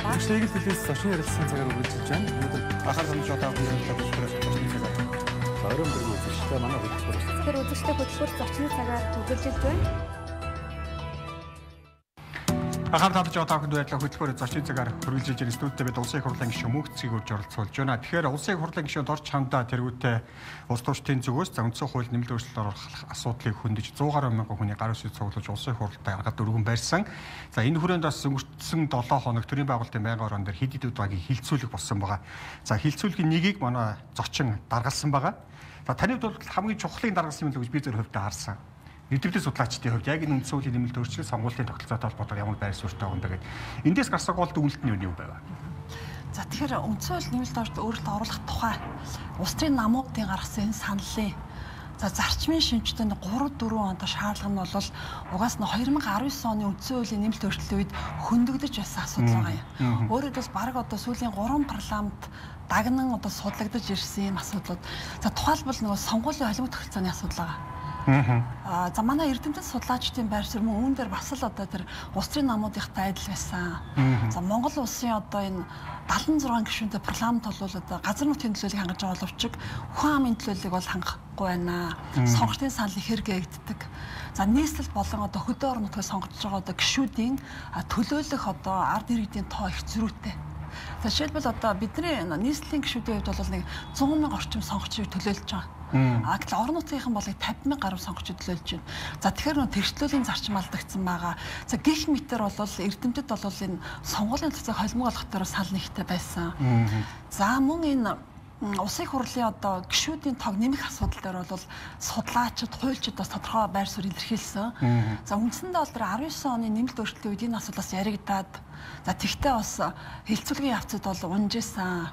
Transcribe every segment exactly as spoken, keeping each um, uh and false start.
Тэгшнийг л билээс зочин ярилцсан цагаар үргэлжилж байна. Өнөөдөр анхаар хандж байгаа хүмүүст төлөвлөрөх зочны цагаар орон дөрөв үзэгчтэй манай хөтөлбөр. Тэр үзэгчтэй хөтөлбөр зочны цагаар үргэлжилж байна. Анхаар хандж байгаа та бүхэнд баярлалаа. Хөтөлбөр зочны цагаар үргэлжилж байгаа студид бид улсын их хурлын гишүүн мөнхцгийг урьж оролцуулж байна. Тэгэхээр улсын их хурлын гишүүнд орч хамдаа тэргүүтээ улс төрчдийн зүгөөс за үндсэн хууль нэмэлт өөрчлөлт оруулах асуудлыг хөндөж зуун гаруй мянган хүний гар үсэг цуглуулж улсын их хурлтай гаргаад өргөн барьсан. За энэ хүрээнд бас өнгөрсөн долоо хоног төрийн байгуулалтын байнгын орон дээр хэд хэд удаагийн хилцүүлэг болсон байгаа. За хилцүүлгийн нэгийг манай зочин даргалсан байгаа. За таны хувьд хамгийн чухлын даргалсан юм л гэж би зөв хөвдө харсан. Нэвтрүүлгийн судлаачдын хувьд яг энэ үндсэн хуулийн нэмэлт өөрчлөлт сонгуулийн тогтолцоотой холбоотойгоор ямар байр суурьтай байгаа юм бэ гэдэг. Эндээс гарсан гол дүгнэлт нь юу байв? За тэгэхээр үндсэн хууль нэмэлт өөрчлөлт өөрөлдөлт оруулах тухай улс төрийн намуудын гаргасан энэ саналын за зарчмын шинжтэнд гурав дөрвөн онд шаардлага нь бол угаас нь хоёр мянга арван девять оны үндсэн хуулийн нэмэлт өөрчлөлтийн үед хөндөгдөж байсан асуудал байгаа юм. Өөрөөр хэлбэл баг одоо сүүлийн гурван парламент дагнан одоо судлагдаж ирсэн юм асуудлууд. За тухайлбал нөгөө сонгуулийн холимог тогтолцооны асуудал байгаа. Аа за манай эрдэмтэд судлаачдын байр суурь мөн үүн дээр бас л одоо тэр улс төрийн намуудынхтай адил байсан. За Монгол улсын одоо энэ дагалан зургаан гишүүнтэй парламент бол одоо газар нутгийн төлөөллийг хангаж байгаа боловч хүн амын төлөөллийг бол хангахгүй байна. Сонгогчдын санал ихээр гээгддэг. За нийслэл болон одоо хөдөө орон нутгийг сонгож байгаа одоо гишүүдийн төлөөлөх одоо ард иргэдийн тоо их зөрүүтэй. За жишээлбэл одоо бидний нийслэлийн гишүүдийн хувьд бол нэг зуун мянга орчим сонгогчийг төлөөлж байгаа. А гэтэл орон нутгийнхан болыг тавьд мянга гаруй сонгогчид төлөөлж байна. За тэгэхээр нөө тэрчлөлийн зарчим алдагдсан байгаа. За гих метр бол эрдэмтэд бол энэ сонгуулийн төлцөөг холимог олгох дээр санал нэгтэй байсан. За мөн энэ улсын их хурлын одоо гишүүдийн тог нэмэх асуудал дээр бол судлаачид, хуульчид бас тодорхой байр суурь илэрхийлсэн. За үндсэндээ бол тэр арван девять оны нэмэлт өөрчлөлтийн үед энэ асуудлаас яригдаад за тэгтээ бас хилцүүлгийн явцад бол унжсэн.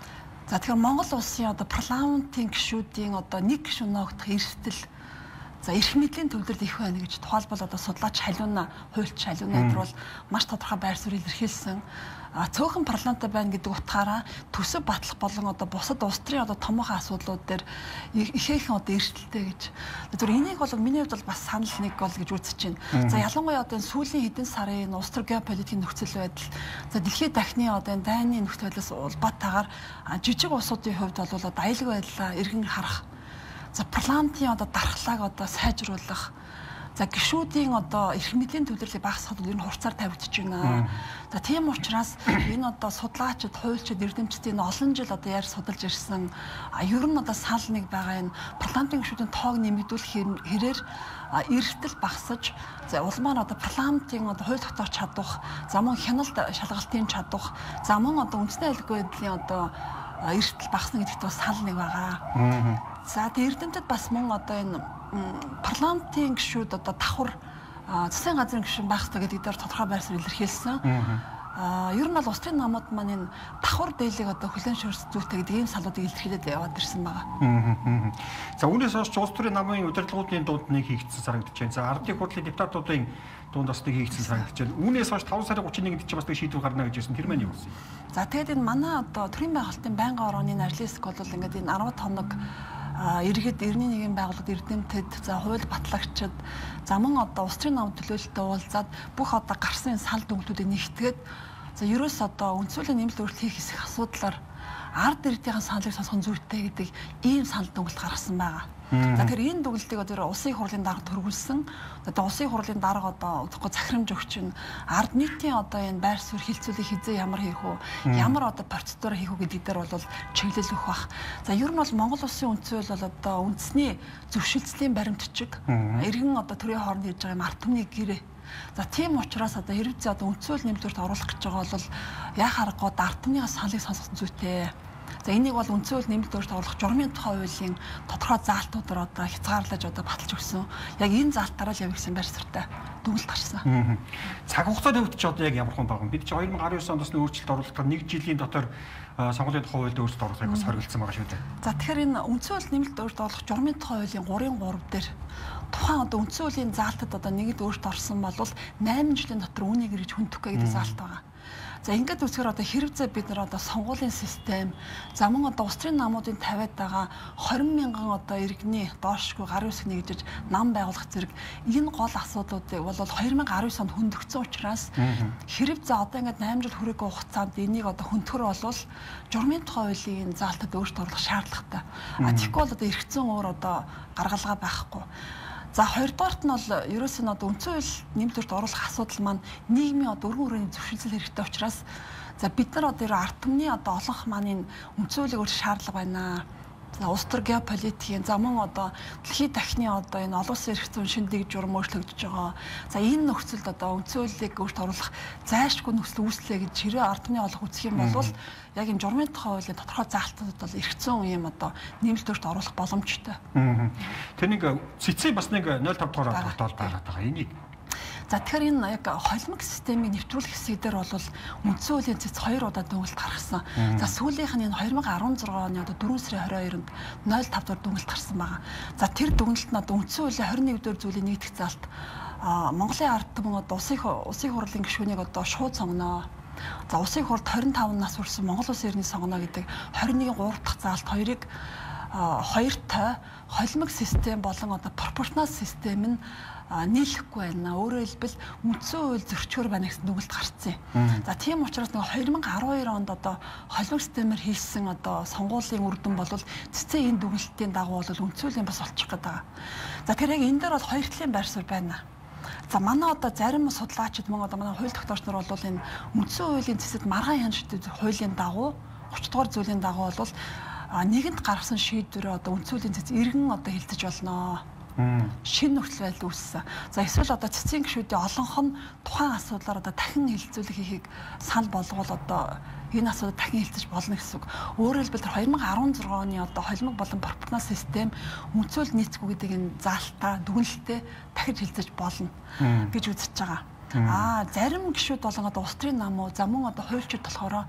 За тэгэхээр Монгол улсын одоо парламентын гишүүдийн одоо нэг гишүүн ногдох эрсдэл за эрх мэдлийн төвлөрөл их байна гэж тухайлбал одоо судлаач халиуна, хуульч халиуна гэдэг бол маш тодорхой байр суурь илэрхийлсэн. А цөөхөн парламенттай байна гэдэг утгаараа төсөв батлах болон одоо бусад улс төрийн одоо томоохон асуудлууд дээр ихээхэн одоо эрсдэлтэй гэж. Зөвхөн энийг бол миний хувьд бол бас санал нэг бол гэж үзэж байна. За ялангуяа одоо энэ сүүлийн хэдэн сарын улс төр геополитикийн нөхцөл байдал за дэлхийн дахны одоо энэ дайны нөхцөл байдлаас улбаатаагаар жижиг улсуудын хувьд бол одоо аюулгүй байдлаа эргэн харах. За парламентын одоо дархлааг одоо сайжруулах. За гишүүдийн одоо эрх мэдлийн төвлөрлийг багасгахад ер нь хурцаар тавигдж байна. За тийм учраас энэ одоо судлаачид, хуульчид, эрдэмтдийн олон жил одоо яар судалж ирсэн ер нь одоо санал нэг байгаа энэ парламентын гишүүдийн тоог нэмэгдүүлэх хэрээр эрсдэл багасаж за улмаар одоо парламентын одоо хууль тогтоох чадвах, за мөн хяналт шалгалтын чадвах, за мөн одоо үндэсний аюулгүй байдлын одоо эрсдэл багасна гэдэгт бас санал нэг байгаа. За эрдэмтэд бас мөн одоо энэ парламентын гишүүд одоо давхар засгийн газрын гишүүн байх хэрэгтэй гэдэг дээр тодорхой байр суурь илэрхийлсэн. Аа ер нь бол улс төрийн намууд маань энэ давхар дээлийг одоо хүлээн зөвшөөрөх зүйтэй гэдэг ийм салуудыг илэрхийлээд яваад ирсэн байгаа. За үүнээс хойш улс төрийн намын удирдлагуудын дунд нэг хийгдсэн санагдаж байна. За ардын хурлын депутатуудын дунд бас нэг хийгдсэн санагдаж байна. Үүнээс хойш таван сарын гуравчны нэгд чинь бас нэг шийдвэр гарна гэж хэлсэн. Тэр маань юу вэ? За тэгээд энэ манай одоо төрийн байгуулалтын байнгын орооны ажлын хэсэг бол ингээд энэ арван хоног иргэд эртний нэгэн байгууллагад эрдэмтэд за хууль батлагчид за мөн одоо улс төрийн намын төлөөлөлтөд уулзаад бүх одоо гарсан санал дүгнэлтүүдийг нэгтгээд за ерөөс одоо үндсүүлийн нэмэлт өөрчлөлт хийх хэсэг асуудлаар ард иргэдийн саналыг сонсох зүйтэй гэдэг ийм санал дүгнэлт гаргасан байгаа. За тэгэхээр энэ дүгнэлтийг одоо улсын их хурлын дарга төрүүлсэн. Одоо улсын их хурлын дарга одоо удахгүй захирамж өгч нь ард нийтийн одоо энэ байр суурь хилцүүлэг хизээ ямар хийх үү, ямар одоо процедур хийх үү гэдэг дээр бол чиглэл өгөх бах. За ер нь бол Монгол улсын үндсэн хууль бол одоо үндэсний зөвшөлтслийн баримтчиг иргэн одоо төрийн хооронд хийж байгаа юм ард түмний гэрээ. За тийм учраас одоо хэрвээ одоо үндсэн хууль нэмэлт оруулах гэж байгаа бол яа харахгүй ард түмний саналыг сонсох зүйтэй. За энийг бол үндсэн хууль нэмэлт өөрчлөлт оруулах журмын тухай хуулийн тодорхой заалтуудаар одоо хязгаарлаж одоо баталж өгсөн. Яг энэ заалтаараа л явагдсан байр суурьтай дүгнэлт гарсан. Цаг хугацааны хувьд ч одоо яг ямар хон байгаа юм. Бид чи хоёр мянга арван девять оноос нь өөрчлөлт оруулахад нэг жилийн дотор сонгуулийн тухай хуульд өөрчлөлт оруулахыг бас хоригдсан байгаа шүү дээ. За тэгэхээр энэ үндсэн хууль нэмэлт өөрчлөлт оруулах журмын тухай хуулийн гурван гурав дээр тухайн одоо үндсэн хуулийн заалтад одоо нэгэд өөрчлөлт орсон бол восемь жилийн дотор үүнийг ирж хүндэх гэдэг заалт байгаа. За ингээд үзэхээр одоо хэрэгцээ бид нар одоо сонгуулийн систем, за мөн одоо улс төрийн намуудын тавиад байгаа двадцать мянган одоо иргэний доошгүй гарын үсэг нэгжиж нам байгуулах зэрэг энэ гол асуудлуудыг бол две тысячи десять онд хөндөгдсөн учраас хэрэг за одоо ингээд восемь жил хүрээгүй хугацаанд энийг одоо хөндлөхөр болвол журмын тухай хуулийн заалтад өөрчлөлт оруулах шаардлагатай. А тэгэхгүй бол одоо эргэцэн өөр одоо гаргалгаа байхгүй. За хоёрдугаарт нь бол ерөөсөө нь одоо үндсэн хууль нэмэлт оруулах асуудал маань нийгмийн одоо өргөн хүрээний зөвшөөрлөл хэрэгтэй учраас за бид нар одоо ард түмний одоо олонх маань үндсэн хуулийг өөрчлөх шаардлага байна. За улс төр геополитикийн за мөн одоо дэлхийн дахны одоо энэ олон улсын эрх зүйн шинэ дэг журам өөрчлөгдөж байгаа. За энэ нөхцөлд одоо үндсэн хуулийг өөрчлөлт оруулах зайлшгүй нөхцөл үүслэе гэж хэрэг ард түмний олонх үзэх юм бол яг энэ журмын тухай хуулийн тодорхой заалтууд бол эрх зүйн юм одоо нэмэлт өөрчлөлт оруулах боломжтой. Тэр нэг цэцэн бас нэг ноль тавь дугаар тогтоол байгаад байгаа. Энийг за тэгэхээр энэ яг холимог системийг нэвтрүүлэх хэсэг дээр бол үндсэн хуулийн цэц хоёр удаа дүгнэлт гаргасан. За сүүлийнх нь энэ две тысячи десять оны одоо дөрвөн сарын двадцать хоёрнд ноль тавь дугаар дүгнэлт гарсан байгаа. За тэр дүгнэлт нь одоо үндсэн хуулийн двадцать нэг дугаар зүйлийн нэгдэх заалт Монголын ард түмэн одоо улсын улсын хурлын гишүүнийг одоо шууд сонгоно. За улсын хурлд двадцать пять нас хүрсэн Монгол улсын иргэний сонгоно гэдэг двадцать нэгний гурав дахь заалт хоёрыг хоёртой холимог систем болон одоо пропорционал систем нь нийлэхгүй байна. Өөрөөр хэлбэл үндсэн хууль зөрчигөр байна гэсэн дүгнэлт гарцсан. За тийм учраас нэг две тысячи twelve онд одоо холимог системээр хийсэн одоо сонгуулийн үр дүн бол цэцэн энэ дүгнэлтийн дагуу бол үндсэн хуулийн бас олчих гээд байгаа. За тэгэхээр яг энэ дээр бол хоёр талын байр суурь байна. За манай одоо зарим судлаачид мөн одоо манай хууль тогтоогч нар бол энэ үндсэн хуулийн цэцэд маргаан хяншилт хуулийн дагуу тридцать дугаар зүйлийн дагуу бол нэгэнт гаргасан шийдвэрээ одоо үндсэн хуулийн цэц иргэн одоо хилцэж болно. Шинэ нөхцөл байдал үүссэн. За эсвэл одоо цэцгийн гишүүдийн олонх нь тухайн асуудлаар одоо дахин хилцүүлэг хийхийг санал болгоод одоо энэ асуудал дахин хилцэж болно гэсэн үг. Өөрөөр хэлбэл две тысячи десять оны одоо холимог болон пропорционал систем үндсэн хууль нийцгүй гэдэг энэ заалтаа дүгнэлтээ дахиж хилцэж болно гэж үзэж байгаа. Аа зарим гишүүд болон одоо улс төрийн намуу за мөн одоо хуульчид болохоор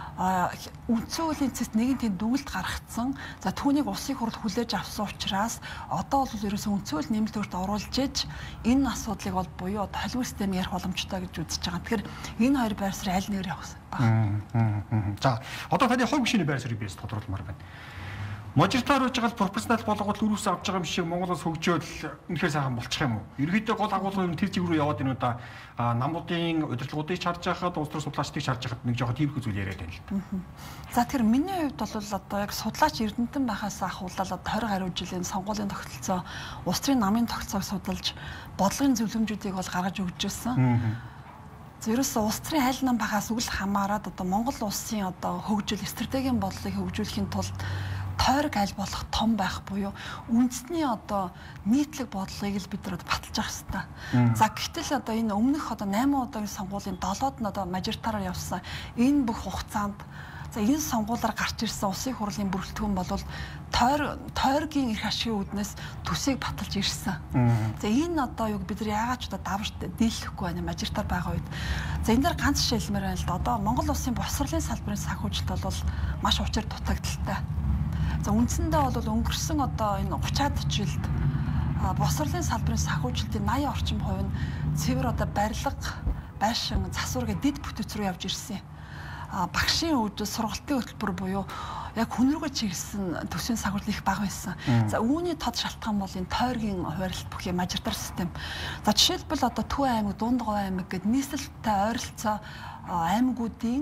үндсэн хуулийн цэцэд нэгэн тийм дүгнэлт гаргацсан. За түүнийг улсын хурлд хүлээж авсан учраас одоо бол ерөөсөө үндсэн хууль нэмэлт өөрчлөлт оруулж иж энэ асуудлыг бол буюу одоо холимог систем ярих боломжтой гэж үзэж байгаа. Тэгэхээр энэ хоёр байр суурь аль нэгээр явах байна. За одоо таны хувь гишүүний байр суурийг биес тодруулмаар байна. Можиртаар үж байгаа пропорционал болгоод өрөөс авч байгаа юм шиг Монголоос хөгжөөл үнэхээр сайхан болчих юм уу? Ерөнхийдөө гол агуулгын тэр чиг рүү яваад энэ удаа намуудын удирдлагуудыг харж байхад, улс төр судлаачдыг харж байхад нэг жоохон тиймэрхүү зүйл яриад байна л. За тэгэхээр миний хувьд бол одоо яг судлаач эрдэмтэн байхаас ахуулаад одоо тwenty гаруй жилийн сонгуулийн тогтолцоо, улс төрийн намын тогтолцоог судалж, бодлогын зөвлөмжүүдийг бол гаргаж өгч ирсэн. За ерөөсөө улс төрийн айл нам багаас үл хамааран одоо Монгол улсын одоо хөгжил, стратегийн бодлогыг хөгжүүлэхийн тулд тойрог аль болох том байх буюу үндэсний одоо нийтлэг бодлогыг л бид нар баталж авах хэрэгтэй. За гэтэл одоо энэ өмнөх одоо eight удаагийн сонгуулийн seven-д нь одоо мажоритараар явсан энэ бүх хугацаанд за энэ сонгуулиар гарч ирсэн улсын хурлын бүрэлдэхүүн бол тойр тойргийн эрх ашигын үүднээс төсийг баталж ирсэн. За энэ одоо юу бид нар яагаад ч одоо давж дийлэхгүй байна мажоритар байгаа үед. За энэ дээр ганц жишээ хэлмээр байна л да. Одоо Монгол улсын босрлын салбарын санхүүжилт бол маш учир дутагдaltaй. За үндсэндээ бол өнгөрсөн одоо энэ thirty-аад жилд босрлын салбарын санхүүжилтийн eighty орчим хувь нь цэвэр одоо барилга, байшин, засвар гэдэг дэд бүтц рүү явж ирсэн. Багшийн өвдөл, сургалтын хөтөлбөр буюу яг хүн рүүгээ чиглэсэн төсвийн санхүүжилт их бага байсан. За үүний тод шалтгаан бол энэ тойргийн хуваарлт бүхий мажоритар систем. За жишээлбэл одоо Төв аймаг, Дундгов аймаг гэдэг нийслэлтэй ойролцоо аймагуудын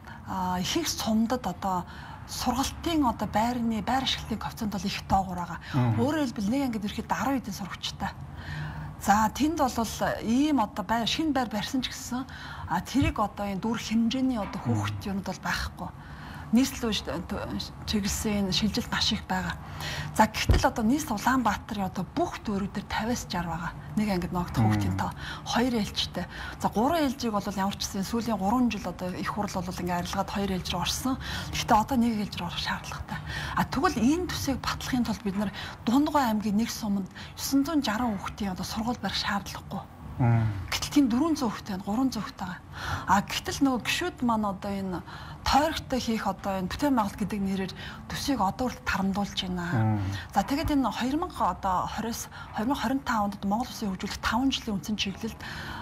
их их сумдад одоо сургалтын одоо байрны байр ашиглалтын коэффициент бол их доогуур байгаа. Өөрөөр хэлбэл нэг ангид ирэхэд ten хэдэн сурагчтай. За тэнд бол ийм одоо байр шинэ байр барьсан ч гэсэн а тэрийг одоо энэ дүр хэмжээний одоо хүүхэд юмуд бол байхгүй. Нийслэл чиглэсэн шилжилт маш их байгаа. За гэтэл одоо нийслэл Улаанбаатарын одоо бүх дүүрүүд дээр fifty-аас sixty байгаа. Нэг ангид ногдох хүүхдийн тоо two ээлжтэй. За three ээлжийг бол ямар ч гэсэн сүүлийн three жил одоо их хурл бол ингээ арилгаад two ээлж рүү орсон. Гэхдээ одоо нэг ээлж рүү орох шаардлагатай. А тэгвэл энэ төсийг батлахын тулд бид нар Дундгой аймгийн нэг суманд nine hundred sixty хүүхдийн одоо сургууль барих шаардлагагүй. Гэтэл тийм four hundred хүүхдтэй байна, three hundred хүүхдтэй байгаа. А гэтэл нөгөө гişүүд маань одоо энэ тойрогтой хийх одоо энэ бүтээн байгуулалт гэдэг нэрээр төсийг одоо хүртэл тарамдуулж байна. За тэгээд энэ two thousand одоо twenty-оос twenty twenty-five онд Монгол Улсын хөгжүүлэх five жилийн үндсэн чиглэлд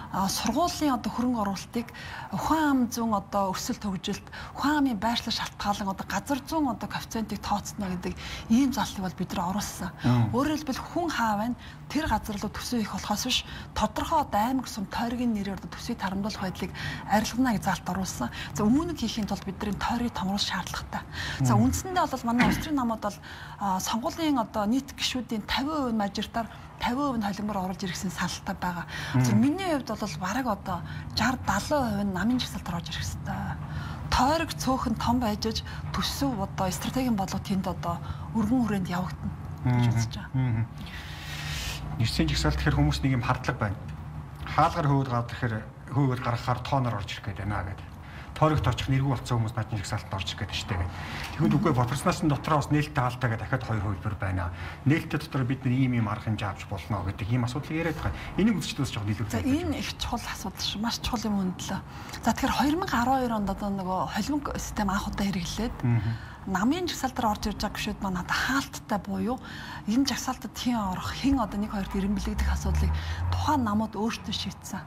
сургуулийн одоо хөрөнгө оруулалтыг ухаан ам зүүн одоо өсөл төгжөлт, ухаан амын байршлах шалтгаалan одоо газар зүүн одоо коэффициентийг тооцно гэдэг ийм залтыг бол бид нар оруулсан. Өөрөөр хэлбэл хүн хаа байна тэр газар руу төсөө их болохоос биш тодорхой одоо аймаг сум тойргийн нэрээр одоо төсвийг тарамдуулах байдлыг арилгана гэж залт оруулсан. За өмнө нь хийхийн тулд бидний тойрыг томруулах шаардлагатай. За үндсэндээ бол манай Австрийн намууд бол сонгуулийн одоо нийт гишүүдийн тавин хувь мажоритар тавин хувь нь холимор оруулж ирсэн саналтай байгаа. За миний хувьд бол бараг одоо шестьдесят седьмидээ хувь нь намын жагсаалтаар орж ирэх хэрэгтэй. Тойрог цөөхөн том байж аж төсөв одоо стратегийн бодлого тэнд одоо өргөн хүрээнд явагдана гэж үзэж байгаа. Нэрсийн жагсаалт гэхээр хүмүүс нэг юм хардлага байна. Хаалгаар хөвөд гарах гэхээр хөвөд гаргахаар тооноор орж ирэх гээд байна гэдэг. Тойрогт очих нэргүй болсон хүмүүс наадны жагсаалтанд орж ирэх гээд штэ гэдэг. Тэгэхэд үгүй боловсноос нь дотроо бас нээлттэй хаалтайгаа дахиад хоёр хувилбар байна. Нээлттэй дотор бид нар ийм ийм арга хэмжээ авч болно гэдэг ийм асуудлыг яриад байгаа. Энийг үзчихдээс жоох нийлүүлж. За энэ их чухал асуудал шүү. Маш чухал юм үнэлээ. За тэгэхээр две тысячи двадцать two онд одоо нөгөө холимог систем анх удаа хэрэглээд намын жагсаалтаар орж ирж байгаа гişүүд маань одоо хаалттай буюу энэ жагсаалтад хэн орох, хэн одоо нэг хоёрт ирэмбэлэгдэх асуудлыг тухайн намууд өөрсдөө шийдсэн.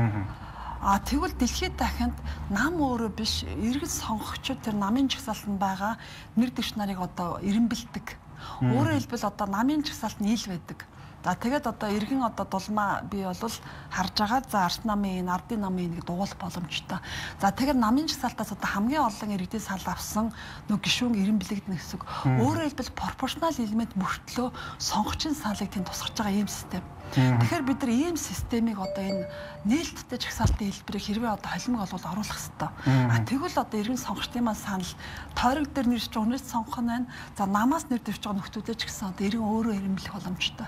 А тэгвэл дэлхийд дахинд нам өөрөө биш иргэд сонгогчид тэр намын жагсаалтанд байгаа нэр дэвш нарыг одоо ирэмбэлдэг. Өөрөөр хэлбэл одоо намын жагсаалт нь ил байдаг. За тэгээд одоо иргэн одоо дулмаа би бол харж байгаа. За арс намын, ардын намын нэг дугуйлах боломжтой. За тэгэхээр намын жагсаалтаас одоо хамгийн олон иргэдийн сал авсан нөгөө гишүүн ирэмбэлэгдэнэ гэсэн. Өөрөөр хэлбэл пропорционал элемент мөртлөө сонгогчийн салыг тэнд тусгаж байгаа ийм систем. Тэгэхээр бид нар ийм системийг одоо энэ нээлттэй жагсаалтын хэлбэрийг хэрвээ одоо холимог олвол оруулах хэрэгтэй. А тэгвэл одоо иргэн сонгогчдын маань санал тойрог дээр нэрч байгаа хүнээс сонгох нь байна. За намаас нэр дэвж байгаа нөхдүүдээ ч гэсэн одоо иргэн өөрөө ирэмблэх боломжтой.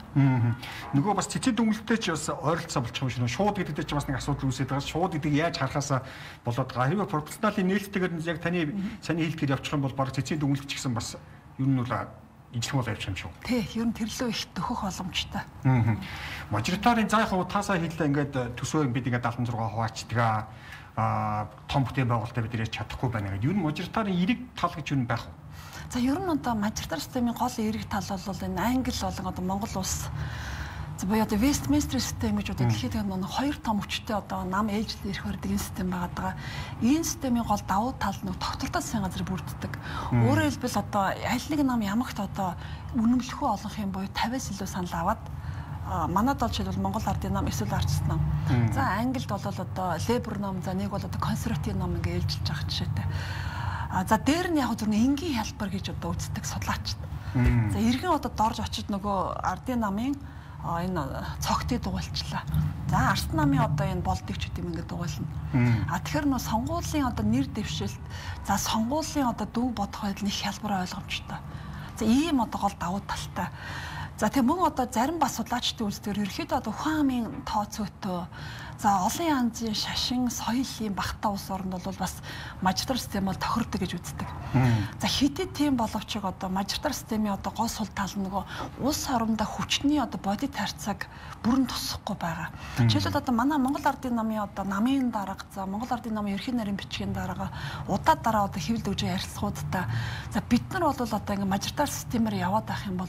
Нөгөө бас цэцэд дүнэлттэй ч бас ойролцоо болчих юм шиг нөө шууд гэдэгтэй ч бас нэг асуудал үүсээд байгаа. Шууд гэдгийг яаж харахаасаа болоод байгаа. Хэрвээ пропорционалын нээлттэйгээр яг таны саний хэлдгээр явчих юм бол баг цэцэд дүнэлт ч гэсэн бас ер нь бол ижлэх бол явчих юм шүү. Тий, ер нь тэрлөө их төхөх боломжтой. Аа. Мажоритарын за яг таасаа хэллээ ингээд төсөө бид ингээд seventy-six хуваачдгаа аа том бүтээн байгуулалтаа бид ярьж чадахгүй байна гэдэг. Ер нь мажоритарын эрэг тал гэж юу байх вэ? За ер нь одоо мажоритар системийн гол эрэг тал бол энэ англи болон одоо Монгол улс за боёо одоо Westminster систем гэж одоо дэлхийд нэг хоёр том хүчтэй одоо нам ээлжлэл ирэх барьдаг энэ систем байгаа. Энэ системийн гол давуу тал нь тогтолтоос сайн газар бүрддэг. Өөрөөр хэлбэл одоо аль нэг нам ямагт одоо үнэмлэхүй олох юм боёо fifty-аас илүү санал аваад манад бол жишээлбэл Монгол ардын нам эсвэл арчс нам. За англид бол одоо Labour нам, за нэг бол одоо консерватив нам ингээ ээлжилж байгаа жишээтэй. А за дээр нь яг зөвхөн энгийн хялбар гэж одоо үздэг судлаачд. За иргэн одоо дорж очиж нөгөө ардын намын энэ цогтыг дугуйлчлаа. За арс намын одоо энэ болдыг ч гэдэм ингээд дугуйлна. А тэгэхээр нөө сонгуулийн одоо нэр дэвшилт, за сонгуулийн одоо дүн бодох байдал нэг хялбар ойлгомжтой. За ийм одоо гол давуу талтай. За тийм мөн одоо зарим бас судлаачдын үзэлээр ерөөхдөө одоо ухаан амын тоо цөөтөө за олон янзын шашин соёлын багтаа улс орнд бол бас мажоритар систем бол тохирдог гэж үздэг. За хэдий тийм боловч одоо мажоритар системийн одоо гол сул тал нөгөө улс орондоо хүчний одоо бодит харьцааг бүрэн тусахгүй байгаа. Жишээлбэл одоо манай Монгол ардын намын одоо намын дарга, за Монгол ардын намын ерхий нарийн бичгийн дарга удаа дараа одоо хэвлэл өгж ярилцлагуудаа за бид нар бол одоо ингээ мажоритар системээр яваад байх юм бол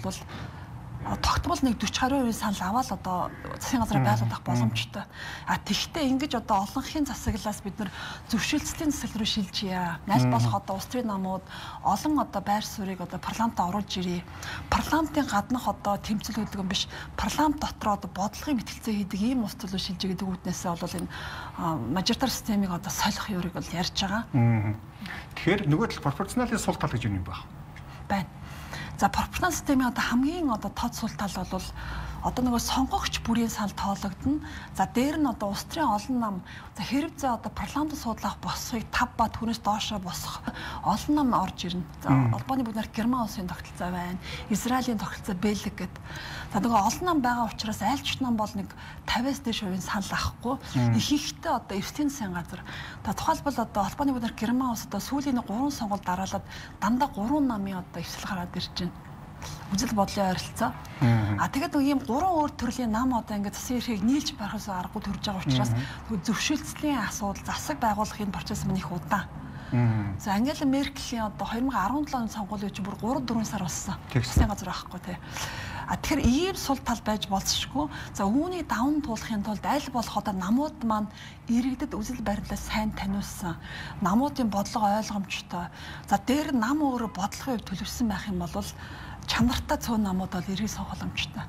тогтмол нэг forty гаруй хувийн санал аваад одоо засгийн газраа байлгах боломжтой. А тэгвэл ингэж одоо олонхын засаглаас бид нар зөвшөөрлөлийн засаг руу шилжийе. Аль болох одоо улс төрийн намууд олон одоо байр суурийг одоо парламентд оруулж ирээ. Парламентын гаднах одоо тэмцэл хөдөлгөөн биш, парламент дотор одоо бодлогын мэтгэлцээ хийдэг ийм улс төр руу шилжиж гэдэг үүднээсээ бол энэ мажоритар системийг одоо солих юурыг бол ярьж байгаа. Тэгэхээр нөгөө тал пропорционалын сул тал гэж юу юм бэ? Байна. За пропорционал системийн одоо хамгийн одоо тод сул тал бол одоо нөгөө сонгогч бүрийн санал тоологдно. За дээр нь одоо улс төрийн олон нам за хэрэг зэ одоо парламентд суудлах босхийг five ба түүнээс доошоо босох олон нам орж ирнэ. За Албаны бүгд нарт Герман улсын тогтолцоо байна. Израилийн тогтолцоо Бельги гэдэг. За нөгөө олон нам байгаа учраас аль ч нам бол нэг fifty-аас дээш хувийн санал авахгүй. Их ихтэй одоо эвсгийн засгийн газар. За тухайлбал одоо Албаны бүгд нарт Герман улс одоо сүүлийн гурван сонгуульд дараалаад дандаа гурван намын одоо эвсэл гараад ирж байна. Үзэл бодлын ойролцоо. А тэгээд нэг ийм гурван өөр төрлийн нам одоо ингээд засгийн эрхийг нийлж барихаас аргагүй төрж байгаа учраас зөвшөөрлөлийн асуудал, засаг байгуулахын процесс мань их удаан. За Ангела Меркелийн одоо twenty seventeen оны сонгуулийн чинь бүр three four сар болсон. Засгийн газар байхгүй тий. А тэгэхээр ийм сул тал байж болцсошгүй. За үүнийг даван туулахын тулд аль болох одоо намууд маань иргэдэд үзэл баримтлал сайн таниулсан. Намуудын бодлого ойлгомжтой. За дээр нам өөрөө бодлогын хувьд төлөвсөн байх юм бол чанартай цөөн намууд бол эргэж сонгох боломжтой.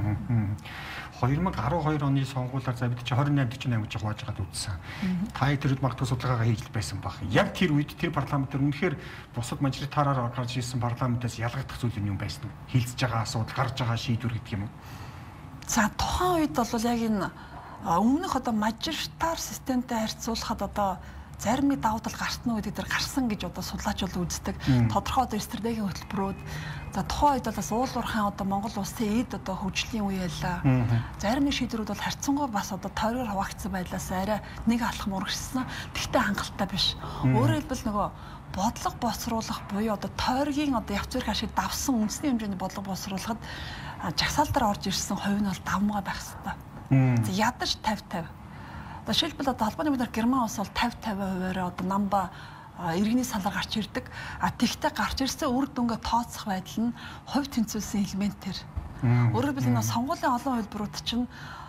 хоёр мың арван хоёр оны сонгуулиар за бид чи двадцать восемь forty eight жих хувааж байгаад үзсэн. Та тэрүүд магадгүй судалгаагаа хийж байсан баг. Яг тэр үед тэр парламент төр үнэхээр бусад мажоритараар гарч ирсэн парламентаас ялгагдах зүйл юм байсан уу? Хилцэж байгаа асуудал, гарч байгаа шийдвэр гэдэг юм уу? За тухайн үед бол яг энэ өмнөх одоо мажоритар системтэй харьцуулахад одоо зарим нэг давуу тал гарсан уу гэдэг дээр гарсан гэж одоо судлаач бол үздэг. Тодорхой одоо стратегийн хөтөлбөрүүд за тухайн үед бол бас уулуурхайн одоо Монгол улсын эд одоо хөгжлийн үе ялла. Зарим нэг шийдвэрүүд бол харьцангуй бас одоо тойроор хуваагдсан байлаас арай нэг алхам урагшсан. Тэгтээ хангалттай биш. Өөрөөр хэлбэл нөгөө бодлого босруулах буюу одоо тойргийн одоо явц зэрэг ашиг давсан үндэсний хэмжээний бодлого босруулахад жагсаалтаар орж ирсэн хувь нь бол давмгай байх хэрэгтэй. За ядаж тавь тавь. Одоо шилбэл одоо албаны мөнгөөр Герман улс бол тавь тавь хувиараа одоо намба иргэний салаар гарч ирдэг. А тэгтээ гарч ирсэн үр дүнгээ тооцох байдал нь хувь тэнцвэлсэн элементэр. Өөрөөр хэлбэл энэ сонгуулийн олон хувилбарууд чинь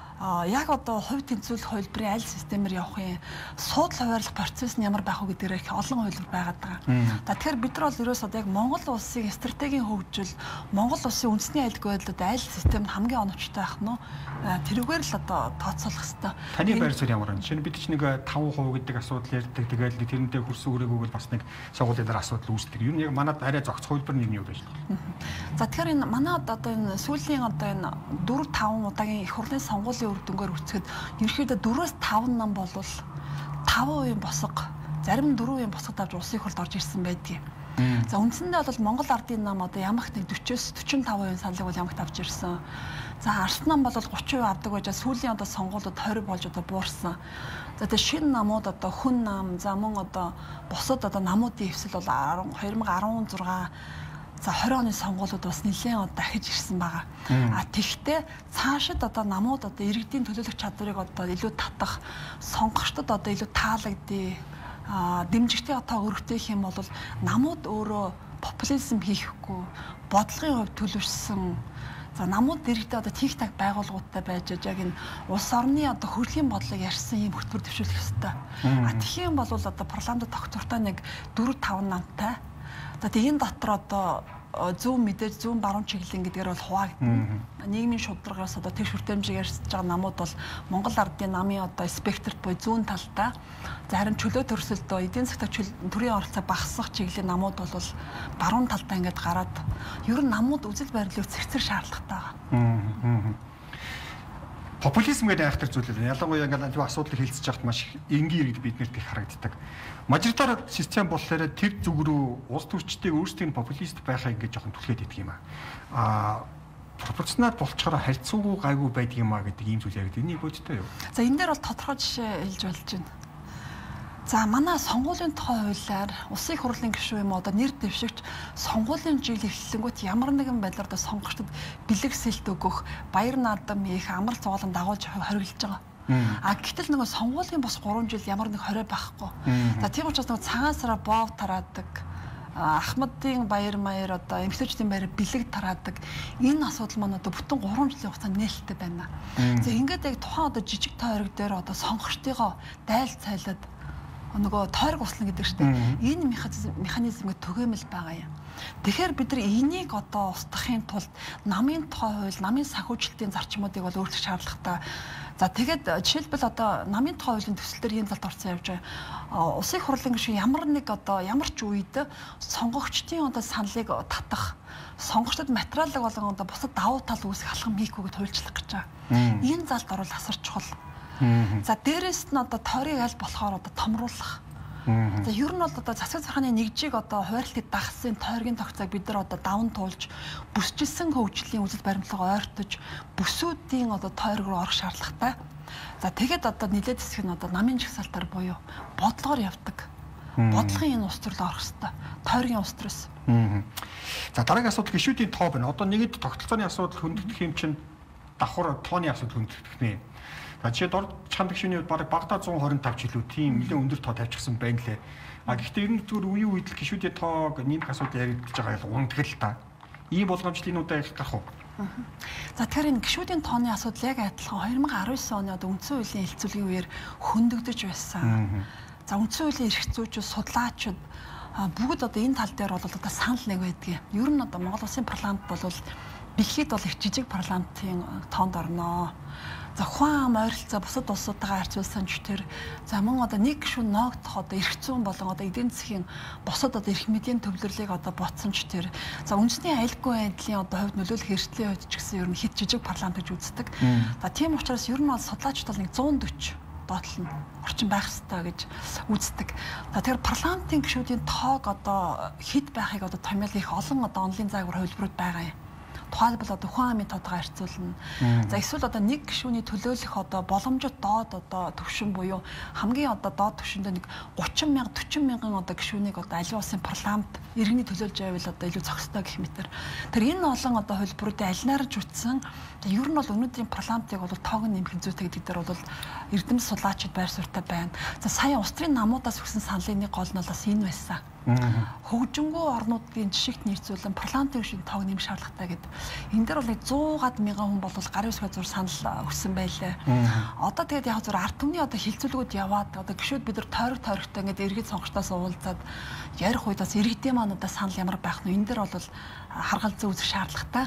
яг одоо хувь тэнцвэл хувилбарын аль системээр явах юм суудлын хуваарлах процесс нь ямар байх вэ гэдгээр их олон хувилбар байгаад байгаа. За тэгэхээр бид нар бол ерөөсөө яг Монгол улсын стратегийн хөгжил, Монгол улсын үндэсний аюулгүй байдлууд аль систем хамгийн оновчтой байх нь тэрүүгээр л одоо тооцоолох хэрэгтэй. Таны байр суурь ямар вэ? Шинэ бид ч нэг five percent гэдэг асуудал ярьдаг. Тэгээд тэрнтэй хөрсөн үрээгүй бол бас нэг сонгуулийн дараа асуудал үүсдэг. Юу нэг манад арай зогц хувилбар нэг нь юу байж байна? За тэгэхээр энэ манад одоо энэ сүүлийн одоо энэ four five удаагийн их хурлын сонгуулийн үр дүнгээр үцхэд ерөнхийдөө four-аас five нам болвол five percent босго, зарим four percent босгод авч улсын их хурлд орж ирсэн байдгийг. За үндсэндээ бол Монгол Ардын нам одоо ямагт нэг forty-аас forty-five percent саналыг бол ямагт авч ирсэн. За Арс нам бол thirty percent авдаг байж сүүлийн одоо сонгуулиуд twenty болж одоо буурсан. За тэгээ шинэ намууд одоо хүн нам, за мөн одоо бусад одоо намуудын хэвсэл бол twenty sixteen за twenty оны сонгуулиуд бас нэлээд дахиж ирсэн байгаа. А тэгвэл цаашид одоо намууд одоо иргэдийн төлөөлөх чадварыг одоо илүү татах, сонгогчдод одоо илүү таалагдъя, дэмжигчдийн отоо өргөтөх юм бол намууд өөрөө популизм хийхгүй, бодлогын хувьд төлөвшсөн за намууд дэрэгдээ одоо тих так байгууллагуудтай байж яг энэ улс орны одоо хөгжлийн бодлыг ярьсан юм хөтөлбөр төвшүүлэх ёстой. А тэгэх юм бол одоо парламент тогтвортой нэг four five намтай. За тэгээ энэ дотор одоо зүүн мэдээж зүүн баруун чиглэлийн гэдгээр бол хуваагдана. Нийгмийн шударгаас одоо тэгш хүртээмжийг ярьж байгаа намууд бол Монгол Ардын намын одоо спектрт буй зүүн талтай. За харин чөлөө төрсөлдөө эдийн засгийн төрийн оролцоо багасгах чиглэлийн намууд бол баруун талтай ингээд гараад ер нь намууд үзэл барилыг цэгцэр шаардлагатай байгаа. Популизм гэдэг айхтар зүйл л ялангуяа ингээд энэ асуудлыг хэлцэж яхад маш энгийн иргэд биднэрт их харагддаг. Мажоритар систем болохоор тэр зүг рүү улс төрчдийг өөрсдийн популист байхаа ингээд жоохон түлхээд идэх юм аа. Аа пропорционал болчоор харьцангуй гайгүй байдаг юм аа гэдэг ийм зүйл яригд. Энийг бодтой юу? За энэ дээр бол тодорхой жишээ хэлж болж байна. За манай сонгуулийн тухай хуулиар улсын их хурлын гишүүн юм одоо нэр дэвшигч сонгуулийн жил эхлэлэнгүүт ямар нэгэн байдлаар одоо сонгогчдод бэлэг сэлт өгөх, баяр наадам хийх, амар цуглан дагуулж хориглож байгаа. А гэтэл нөгөө сонгуулийн бос three жил ямар нэг хорой байхгүй. За тийм учраас нөгөө цагаан сараа боов тараадаг, Ахмадын баяр маяр одоо эмгтээчдийн баяр бэлэг тараадаг энэ асуудал маань одоо бүтэн three жилийн хугацаанд нээлттэй байна. За ингээд яг тухайн одоо жижиг тойрог дээр одоо сонгогчдыгоо дайл цайлаад нөгөө тойрог услан гэдэг штеп энэ механизмыг түгээмэл байгаа юм. Тэгэхээр бид нар энийг одоо устгахын тулд намын тухай хууль, намын санхүүжилтийн зарчмуудыг бол өөрчлөх шаардлагатай. За тэгээд жишээлбэл одоо намын тухай хуулийн төсөл дээр ийм талд орсон явж байгаа. Улсын их хурлын гишүүн ямар нэг одоо ямар ч үед сонгогчдын одоо саналыг татах, сонгогчдод материалыг болгон одоо бусад давуу тал үүсгэх халхам хийхгүйг хуульчлах гэж байгаа. Энэ залд орвол асар чухал. За дээрэс нь одоо тойрыг аль болохоор одоо томруулах. За ер нь бол одоо засаг захааны нэгжийг одоо хуваарлтыг дагсан тойргийн тогтцоог бид нар одоо даван туулж бүсчилсэн хөгжлийн үзэл баримтлага ойртож бүсүүдийн одоо тойрог руу орох шаардлагатай. За тэгээд одоо нэлээд хэсэг нь одоо намын жагсаалтаар буюу бодлогоор явдаг. Бодлогын энэ ус төрлөө орох хэрэгтэй. Тойргийн ус төрөөс. За дараагийн асуудал гишүүдийн тоо байна. Одоо нэгд тогтолцооны асуудал хөндөгдөх юм чинь давхар тооны асуудал хөндөгдөх нэ. За жишээд орд чамд гишүүний хувьд бараг багадаа one twenty-five жилүү тийм нэлээд өндөр тоо тавьчихсан байна лээ. А гэхдээ ер нь зүгээр үеийн үед л гишүүдийн тоог нэмэх асуудал яригдчихэж байгаа юм унтгал та. Ийм болгоомжлын удаа их гарах уу? За тэгэхээр энэ гишүүдийн тооны асуудал яг адилхан two thousand nineteen оны одоо үндсэн хуулийн хэлцүүлгийн үеэр хөндөгдөж байсан. За үндсэн хуулийн эрх зүйчид, судлаачид бүгд одоо энэ тал дээр бол одоо санал нэг байдгийг. Ер нь одоо Монгол Улсын парламент бол бэлхийд бол их жижиг парламентын тоонд орноо. За ухаан ам ойролцоо бусад улсуудтайгаа харьцуулсан ч тэр за мөн одоо нэг гишүүн ноогдох одоо эрх зүйн болон одоо эдийн засгийн бусад одоо эрх мэдлийн төвлөрлийг одоо ботсон ч тэр за үндэсний аюулгүй байдлын одоо хувьд нөлөөлөх эрсдлийн хувьд ч гэсэн ер нь хэд жижиг парламент гэж үздэг. За тийм учраас ер нь бол судлаачид бол нэг one forty доотлол нь орчин байх ёстой гэж үздэг. За тэгэхээр парламентын гишүүдийн тоог одоо хэд байхыг одоо томьёол их олон одоо онлайн загвар хувилбарууд байгаа юм. Тухайлбал одоо хүн амын тодорхой харьцуулна. За эсвэл одоо нэг гишүүний төлөөлөх одоо боломжит доод одоо төвшин буюу хамгийн одоо доод төвшөндөө нэг thirty мянга forty мянган одоо гишүүнийг одоо аливаа улсын парламент иргэний төлөөлж байвал одоо илүү зохистой гэх мэтэр. Тэр энэ олон одоо хувилбаруудын алинаарж үтсэн ер нь бол өнөөдрийн парламентыг бол тоог нь нэмэх зүйтэй гэдэг дээр бол эрдэм судлаачид байр суурьтай байна. За сая улс төрийн намуудаас өгсөн саналын нэг гол нь бас энэ байсан. Хөгжингүү орнуудын жишгт нэрцүүлэн парламентын гишүүний тоог нэмэх шаардлагатай гэдэг. Энэ дээр бол нэг one hundred мянган хүн бол гарын үсгээ зур санал өгсөн байлээ. Одоо тэгээд яг зур ард түмний одоо хилцүүлгүүд яваад одоо гишүүд бид нар тойрог тойрогтой ингээд иргэд сонгогчдоос уулзаад ярих үед бас иргэдийн мануудаа санал ямар байх нь энэ дээр бол харгалзан үзэх шаардлагатай.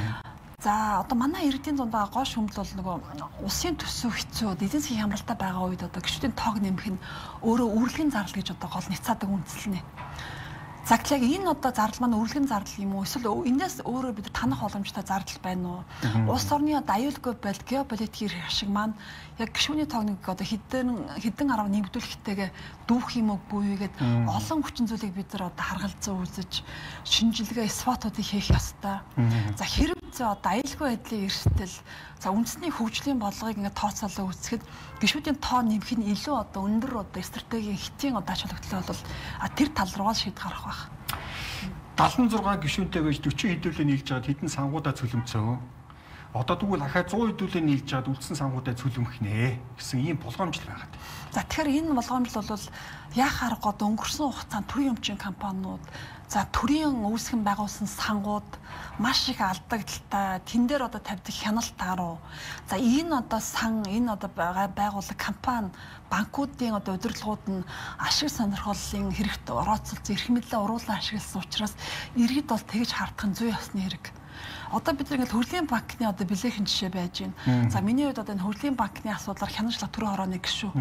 За одоо манай иргэдийн дундаа гоош хүмэл бол нөгөө улсын төсөв хэцүү эдийн засгийн хямралтай байгаа үед одоо гишүүдийн тоог нэмэх нь өөрөө үргэлгийн зардал гэж одоо гол няцаадаг үндэслэнэ. Цагтлаг энэ одоо зардал маань үргэлгийн зардал юм уу? Эсвэл энэс өөрөө бид танах боломжтой зардал байна уу? Улс орны одоо аюулгүй байдал, геополитикийн ашиг маань яг гишүүний тоогныг одоо хэдэн хэдэн арга нэмэгдүүлэхтэйгээ дүүх юм уу бүйгээд олон хүчин зүйлийг бид нар одоо харгалзан үзэж шинжилгээ свотуудыг хийх ёстой. За хэрэг зэ одоо аюулгүй байдлын эрсдэл за үндэсний хөгжлийн бодлогыг ингээд тооцоолоо үзэхэд гишүүдийн тоо нэмэх нь илүү одоо өндөр одоо стратегийн хэтийн одоо ач холбогдол бол тэр тал руугаа шийд гарах байх. seventy-six гишүүнтэй байж forty хэдүүлээ нийлж байгаад хэдэн сангуудаа цөлмцөө. Одоо тэгвэл ахаа one hundred хэдүүлээ нийлж байгаад үлдсэн сангуудаа цөлмөх нэ гэсэн ийм болгоомжл байгаад. За тэгэхээр энэ болгоомжл бол яах аргагүй одоо өнгөрсөн хугацаанд төрийн өмчийн компаниуд за төрийн үүсгэн байгуулсан сангууд маш их алдагдaltaй тэн дээр одоо тавьдаг хяналт тааруу. За энэ одоо сан энэ одоо байгууллага компани банкуудын одоо удирдлагууд нь ашиг сонирхлын хэрэгт орооцолцсон эрх мэдлээ уруулан ашигласан учраас иргэд бол тэгж хардах нь зүй ёсны хэрэг. Одоо бид нэг хөрлийн банкны одоо билехэн жишээ байж байна. За миний хувьд одоо энэ хөрлийн банкны асуудлаар хянажлах төрийн хорооны гишүү.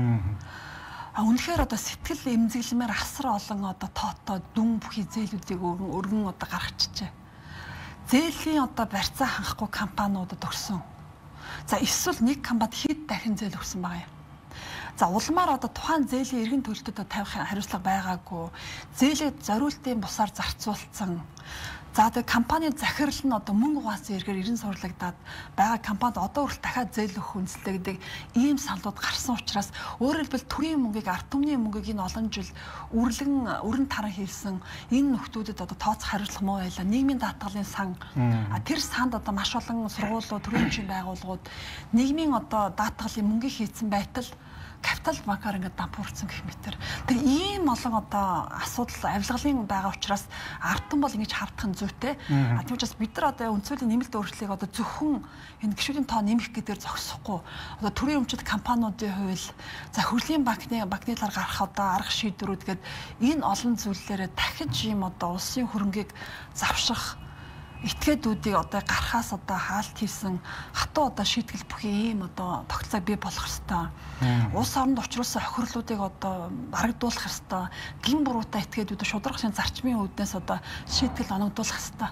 А үнэхээр одоо сэтгэл эмзэглэмээр асар олон одоо тоотоо дүн бүхий зээлүүдийг өргөн одоо гаргачихжээ. Зээлийн одоо барьцаа хангахгүй компаниудад өгсөн. За эсвэл нэг компанид хэд дахин зээл өгсөн байгаа юм. За улмаар одоо тухайн зээлийн эргэн төлөлтөд тавих хариуцлага байгаагүй. Зээлийг зориултын бусаар зарцуулсан. За тэгээ компанийн захирал нь одоо мөнгө угаасан эргээр ерэн сурлагдаад байгаа компанид одоо хүртэл дахиад зээл өгөх үндэслэл гэдэг ийм саналууд гарсан учраас өөрөөр хэлбэл төрийн мөнгийг ард түмний мөнгийг энэ олон жил үрлэн өрн таран хийсэн энэ нөхдүүдэд одоо тооцох хариуцлага муу байлаа. Нийгмийн даатгалын сан тэр санд одоо маш олон сургуулиуд, төрийн өмчийн байгууллагууд нийгмийн одоо даатгалын мөнгийг хийцэн байтал капитал банкаар ингээд дампуурсан гэх мэтэр. Тэр ийм олон одоо асуудал авилгалын байгаа учраас ард түмэн бол ингэж хардах нь зүйтэй. А тийм учраас бид нар одоо үндсүүлийн нэмэлт өөрчлөлийг одоо зөвхөн энэ гишүүдийн тоо нэмэх гэдгээр зогсохгүй. Одоо төрийн өмчит компаниудын хууль, за хөрлийн банкны банкны талаар гарах одоо арга шийдвэрүүд гээд энэ олон зүйлээрээ дахиж ийм одоо улсын хөрөнгийг завших этгээдүүдийг одоо гарахаас одоо хаалт хийсэн хатуу одоо шийтгэл бүхий ийм одоо тогтолцоог бий болгох ёстой. Улс оронд учруулсан охирлуудыг одоо барагдуулах ёстой. Гин буруутай этгээдүүдийг шударгын зарчмын үүднээс одоо шийтгэл оногдуулах ёстой.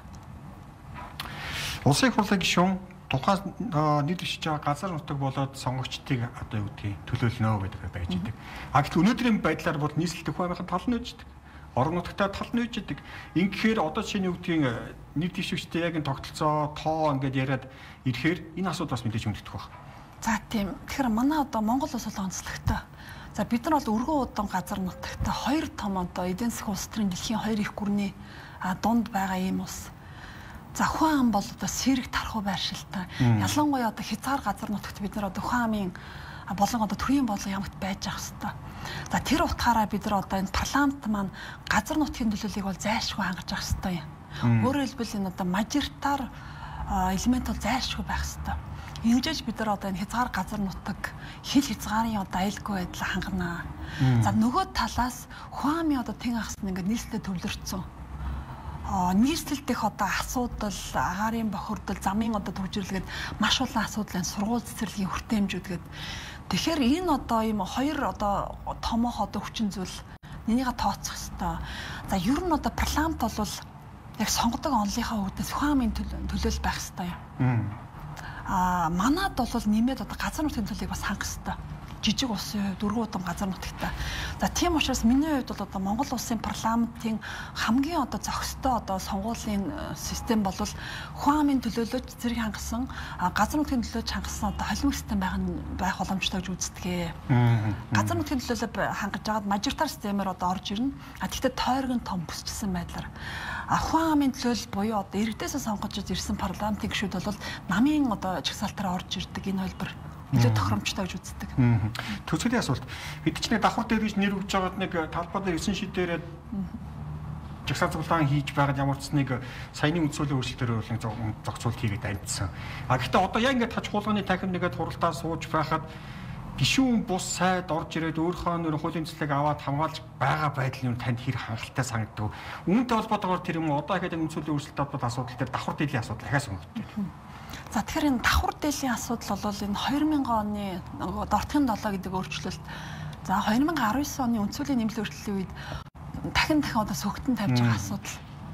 Улсын хурлын гишүүн тухайн нийлэгч байгаа газар нутаг болоод сонгогчдыг одоо юу гэдгийг төлөөлнө гэдэг байж байгаа. А гэтэл өнөөдрийн байдлаар бол нийслэлдэх хүмүүсийн тал нь үүждэг. Орон нутгатаа тал нь үүждэг. Ингэхээр одоо шинэ үгдгийн нийт дэвшигчтэй яг энэ тогтолцоо тоо ингээд яриад ирэхээр энэ асуудал бас мэдээж хүндэгдэх баг. За тийм. Тэгэхээр манай одоо Монгол улс бол онцлогтой. За бид нар бол өргөн удаан газар нутагтай хоёр том одоо эдийн засгийн улс төрийн дэлхийн хоёр их гүрний дунд байгаа ийм улс. За Ухаан ам бол одоо сэрэг тархуу байршилтай. Ялангуяа одоо хязгаар газар нутагт бид нар одоо Ухаан амын болон одоо төрийн болон ямагт байж ах хэвээр. За тэр утгаараа бид нар одоо энэ парламент маань газар нутгийн төлөөллийг бол зайлшгүй хангаж ах хэвээр юм. Өөрөөр хэлбэл энэ одоо мажоритар элемент бол зайлшгүй байх хэрэгтэй. Ингэж бид нар одоо энэ хязгаар газар нутаг хил хязгаарын одоо аюулгүй байдал хангана. За нөгөө талаас Хуами одоо тэн ахс нь ингээд нийслэлд төвлөрсөн. Аа нийслэлд их одоо асуудал, агаарын бохирдол, замын одоо төвжирлгээд маш олон асуудал, сургууль цэцэрлэгийн хүртээмжүүд гээд тэгэхээр энэ одоо ийм хоёр одоо томоох одоо хүчин зүйл нэнийгээ тооцох хэрэгтэй. За ер нь одоо парламент бол яг сонгодог онлынхаа үүднээс Хуамын төлөөл байх хэрэгтэй юм. А манад бол нэмээд одоо газар нутгийн төлөвийг бас хангах хэрэгтэй. Жижиг улсын хувьд дөрвөн удам газар нутагтай. За тийм учраас миний хувьд бол одоо Монгол улсын парламентын хамгийн одоо зохистой одоо сонгуулийн систем бол Хуамын төлөөлөж зэрэг хангасан газар нутгийн төлөөлөж хангасан одоо холимог систем байх байх боломжтой гэж үздэг. Газар нутгийн төлөөлөл хангаж байгаад мажоритар системээр одоо орж ирнэ. А тэгвэл тойрог нь том бүсчсэн байдлаар Хуамын төлөөлөл буюу одоо иргэдээс сонгож ирсэн парламентын гишүүд бол намын одоо чагсаалтаар орж ирдэг энэ хэлбэр илүү тохиромжтой гэж үздэг. Төсөлийн асуулт. Бид ч нэг давхар дээр гэж нэр өгж байгаад нэг талбай дээр эсэн шидээрээ жагсаал цуглаан хийж байгаад ямар ч нэг саяны үндсүүлийн өөрчлөлтөөр бол зохицуулт хийгээд амжсан. А гэхдээ одоо яг ингээд таж хуулганы танхим нэгэд хуралдаа сууж байхад гишүүн бус сайд орж ирээд өөрийнхөө нөр хуулийн цэцлэг аваад хамгаалж байгаа байдал нь танд хэр хангалттай санагдав. Үүнтэй холбоотойгоор тэр юм одоо ихэд үндсүүлийн өөрчлөлт холбоотой асуудал дээр давхар дээдлийн асуудал дахиад сонгогдсон. За тэгэхээр энэ давхар дээдлийн асуудал бол энэ хоёр мянган оны Дортын долоо гэдэг өөрчлөлт. За хоёр мянган арван девять оны үндсүүлийн нэмэлт өөрчлөлийн үед дахин дахин одоо сөгтөн тавьж байгаа асуудал.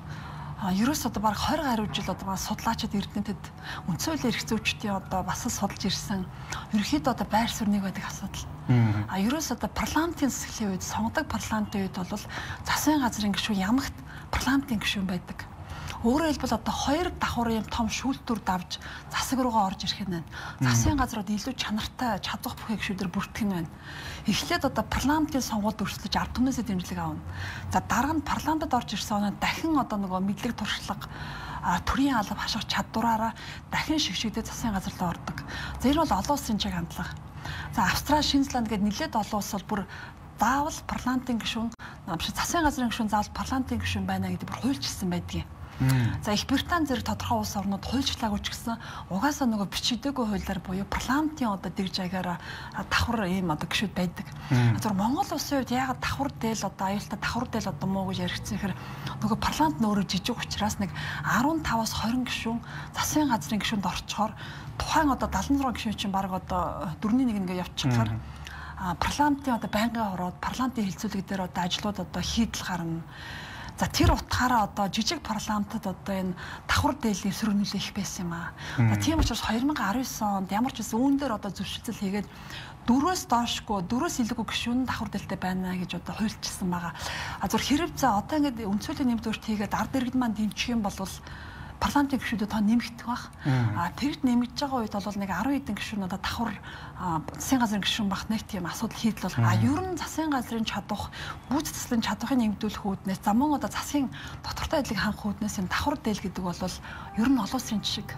А ерөөс одоо баг двадцать гаруй жил одоо судлаачид эрдэнэтэд үндсүүлийн эрх зүйчдийн одоо бас л судалж ирсэн. Ерөнхийдөө одоо байр суурьныг байдаг асуудал. А ерөөс одоо парламентын засаглалын үед сонгодог парламентын үед бол засгийн газрын гишүүн ямагт парламентын гишүүн байдаг. Өөрөөр хэлбэл одоо хоёр давхар юм том шүүлтүр давж засаг руугаа орж ирэх нь байна. Засгийн газрууд илүү чанартай чадвах бүхий гишүүдээр бүртгэх нь байна. Эхлээд одоо парламентын сонгуульд өрсөлдөж ард түмнээсээ дэмжлэг авна. За дараа нь парламентод орж ирсэн оноо дахин одоо нөгөө мэдлэг туршлага төрийн алба хашгирах чадвараараа дахин шигшигдээд засгийн газар руу ордог. За энэ бол олон улсын чиг хандлага. За Австрали, Шинэ Зеланд гэдэг нэлээд олон улс бол бүр заавал парламентын гишүүн биш засгийн газрын гишүүн заавал парламентын гишүүн байна гэдэг бүр хуульчилсан байдгийг. За Их Британи зэрэг тодорхой улс орнууд хуульчлаагүй ч гэсэн угаасаа нөгөө бичигдээгүй хуулиар буюу парламентын одоо дэгж агаараа давхар ийм одоо гишүүд байдаг. Зөвхөн Монгол улсын хувьд яагаад давхар дээл одоо аюултай давхар дээл одоо муу гэж яригдсан хэрэг нөгөө парламент нөөрэө жижиг учраас нэг арван таваас хорин гишүүн засгийн газрын гишүүнд орчхоор тухайн одоо дадлан зургийн гишүүн чинь баг одоо дөрвний нэг ингээ явчихаар парламентын одоо байнгын хороод парламентын хилцүүлэг дээр одоо ажлууд одоо хийдэл гарна. За тэр утгаараа одоо жижиг парламентод одоо энэ давхар дээлийн сөргөнөлөө их байсан юм аа. За тийм учраас хоёр мянган арван девять онд ямар ч байсан үүн дээр одоо зөвшөлтсөл хийгээд дөрвөөс доошгүй дөрвөөс илүүгүй гишүүн давхар дээлтэй байна гэж одоо хуульчилсан байгаа. А зөв хэрэг за одоо ингээд үндсүүлийн нэмэлт өөрчлөлт хийгээд ард иргэд маань дэмжих юм бол парламентын гишүүдэд тоо нэмэгдэх бах. А тэрд нэмэгдэж байгаа үед бол нэг арван хэдэн гишүүн одоо давхар засгийн газрын гишүүн бах нэг тийм асуудал хийдэл бол а ер нь засгийн газрын чадвах бүс заслын чадварыг нэмэгдүүлэх үүднээс за мөн одоо засгийн доктортой байдлыг хангах үүднээс юм давхар дээл гэдэг бол ер нь олон улсын жишг.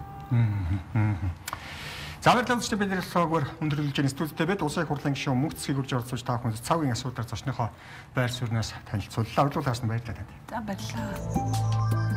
За баярлалаа ч бид нэрсөөгөр өндөрлөж байгаа студидтэй бид улсын их хурлын гишүүн мөнх цэцгийг урьж оролцож та бүхэн цагийн асуудлаар зочныхоо байр сууриас танилцууллаа. Урьдчилан таарсан баярлалаа. За баярлалаа.